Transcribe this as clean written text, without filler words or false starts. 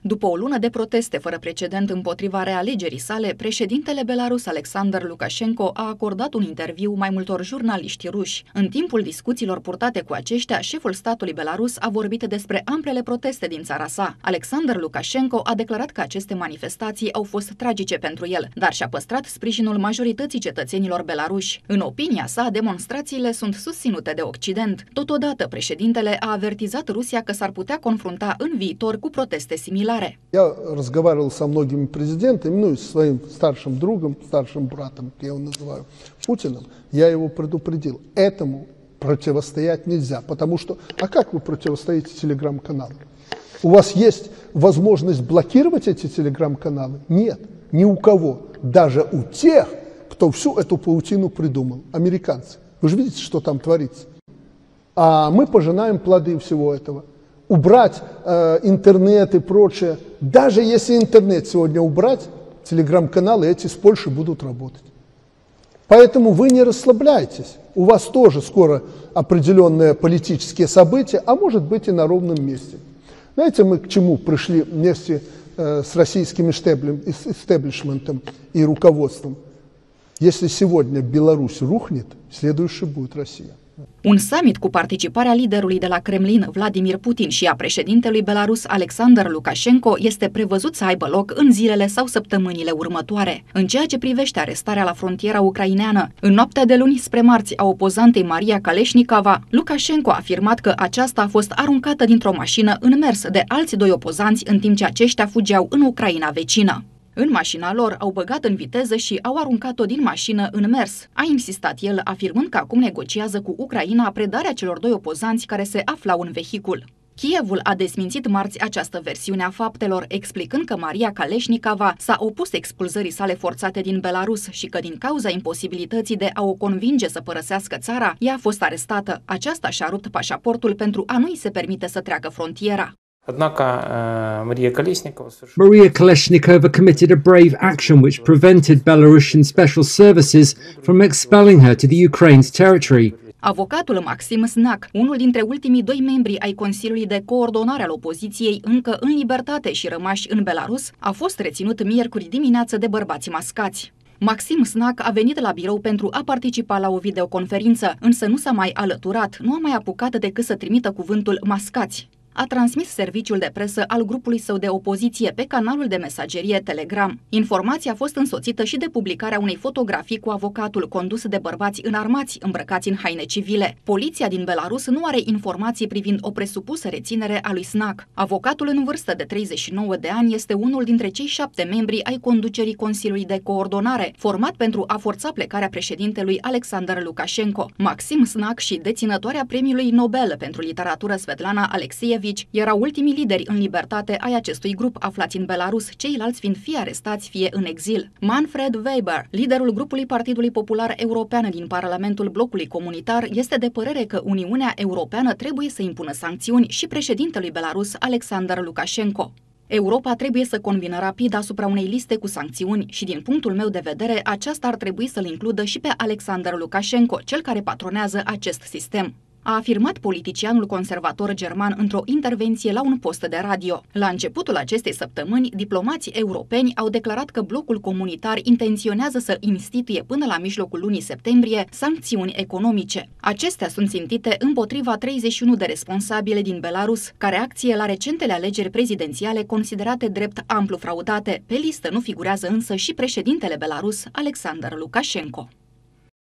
După o lună de proteste fără precedent împotriva realegerii sale, președintele Belarus Alexander Lukashenko a acordat un interviu mai multor jurnaliști ruși. În timpul discuțiilor purtate cu aceștia, șeful statului Belarus a vorbit despre amplele proteste din țara sa. Alexander Lukashenko a declarat că aceste manifestații au fost tragice pentru el, dar și-a păstrat sprijinul majorității cetățenilor belaruși. În opinia sa, demonstrațiile sunt susținute de Occident. Totodată, președintele a avertizat Rusia că s-ar putea confrunta în viitor cu proteste similare. Я разговаривал со многими президентами, ну и со своим старшим другом, старшим братом, я его называю, Путиным, я его предупредил. Этому противостоять нельзя, потому что, а как вы противостоите телеграм-каналам? У вас есть возможность блокировать эти телеграм-каналы? Нет, ни у кого, даже у тех, кто всю эту паутину придумал, американцы. Вы же видите, что там творится. А мы пожинаем плоды всего этого. Убрать интернет и прочее. Даже если интернет сегодня убрать, телеграм-каналы эти с Польши будут работать. Поэтому вы не расслабляйтесь. У вас тоже скоро определенные политические события, а может быть и на ровном месте. Знаете, мы к чему пришли вместе с российским истеблишментом и руководством? Если сегодня Беларусь рухнет, следующей будет Россия. Un summit cu participarea liderului de la Kremlin, Vladimir Putin, și a președintelui Belarus, Alexander Lukashenko, este prevăzut să aibă loc în zilele sau săptămânile următoare. În ceea ce privește arestarea la frontiera ucraineană, în noaptea de luni spre marți a opozantei Maria Kalesnikava, Lukashenko a afirmat că aceasta a fost aruncată dintr-o mașină în mers de alți doi opozanți în timp ce aceștia fugeau în Ucraina vecină. În mașina lor au băgat în viteză și au aruncat-o din mașină în mers, a insistat el, afirmând că acum negociază cu Ucraina predarea celor doi opozanți care se aflau în vehicul. Kievul a desmințit marți această versiune a faptelor, explicând că Maria Kalesnikava s-a opus expulzării sale forțate din Belarus și că din cauza imposibilității de a o convinge să părăsească țara, ea a fost arestată. Aceasta și-a rupt pașaportul pentru a nu-i se permite să treacă frontiera. Maria Kalesnikova committed a brave action which prevented Belarusian special services from expelling her to the Ukraine's territory. Avocatul Maxim Snak, unul dintre ultimii doi membri ai Consiliului de Coordonare al opoziției încă în libertate și rămași în Belarus, a fost reținut miercuri dimineață de bărbați mascați. Maxim Snak a venit la birou pentru a participa la o videoconferință, însă nu s-a mai alăturat, nu a mai apucat decât să trimită cuvântul mascați. A transmis serviciul de presă al grupului său de opoziție pe canalul de mesagerie Telegram. Informația a fost însoțită și de publicarea unei fotografii cu avocatul condus de bărbați înarmați, îmbrăcați în haine civile. Poliția din Belarus nu are informații privind o presupusă reținere a lui Snak. Avocatul în vârstă de 39 de ani este unul dintre cei 7 membri ai conducerii Consiliului de Coordonare, format pentru a forța plecarea președintelui Alexander Lukashenko. Maxim Snak și deținătoarea premiului Nobel pentru literatură Svetlana Alexievici erau ultimii lideri în libertate ai acestui grup aflați în Belarus, ceilalți fiind fie arestați, fie în exil. Manfred Weber, liderul grupului Partidului Popular European din Parlamentul Blocului Comunitar, este de părere că Uniunea Europeană trebuie să impună sancțiuni și președintelui Belarus, Alexander Lukashenko. Europa trebuie să convină rapid asupra unei liste cu sancțiuni și, din punctul meu de vedere, aceasta ar trebui să-l includă și pe Alexander Lukashenko, cel care patronează acest sistem, a afirmat politicianul conservator german într-o intervenție la un post de radio. La începutul acestei săptămâni, diplomații europeni au declarat că blocul comunitar intenționează să instituie până la mijlocul lunii septembrie sancțiuni economice. Acestea sunt țintite împotriva 31 de responsabili din Belarus, ca reacție la recentele alegeri prezidențiale considerate drept amplu fraudate. Pe listă nu figurează însă și președintele Belarus, Alexander Lukashenko.